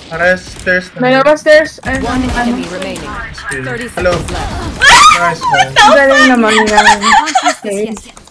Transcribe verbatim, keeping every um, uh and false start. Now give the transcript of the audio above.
Pares stairs na. Dalawa stairs. Ay, One ano? enemy remaining. thirty Hello. seconds left. Nice man. Galing naman yan. Okay.